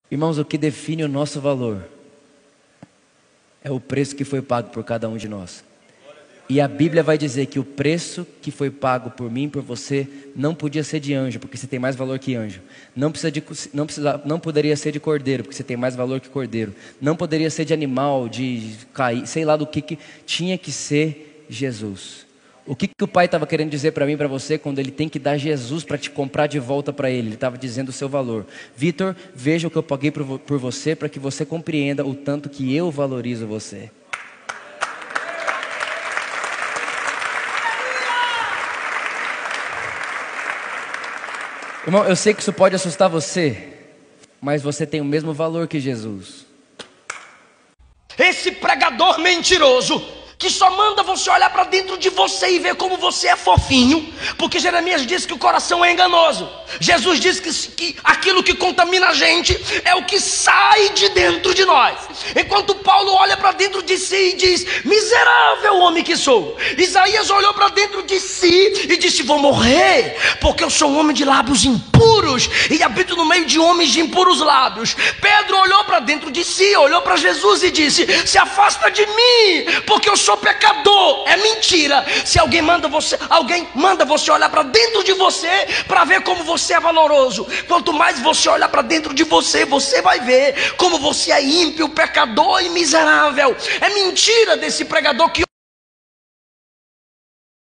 Irmãos, o que define o nosso valor é o preço que foi pago por cada um de nós. E a Bíblia vai dizer que o preço que foi pago por mim e por você não podia ser de anjo, porque você tem mais valor que anjo. Não poderia ser de cordeiro, porque você tem mais valor que cordeiro. Não poderia ser de animal, de cair, sei lá do que tinha que ser Jesus. O que o Pai estava querendo dizer para mim e para você quando Ele tem que dar Jesus para te comprar de volta para Ele? Ele estava dizendo o seu valor. Vitor, veja o que eu paguei por você para que você compreenda o tanto que eu valorizo você. Irmão, eu sei que isso pode assustar você, mas você tem o mesmo valor que Jesus. Esse pregador mentiroso que só manda você olhar para dentro de você e ver como você é fofinho, porque Jeremias disse que o coração é enganoso. Jesus disse que aquilo que contamina a gente é o que sai de dentro de nós. Enquanto Paulo olha para dentro de si e diz: miserável homem que sou. Isaías olhou para dentro de si e disse: vou morrer, porque eu sou um homem de lábios impuros e habito no meio de homens de impuros lábios. Pedro olhou para dentro de si, olhou para Jesus e disse: se afasta de mim, porque eu sou pecador. É mentira. Se alguém manda você olhar para dentro de você para ver como você é valoroso. Quanto mais você olhar para dentro de você, você vai ver como você é ímpio, pecador e miserável. É mentira desse pregador que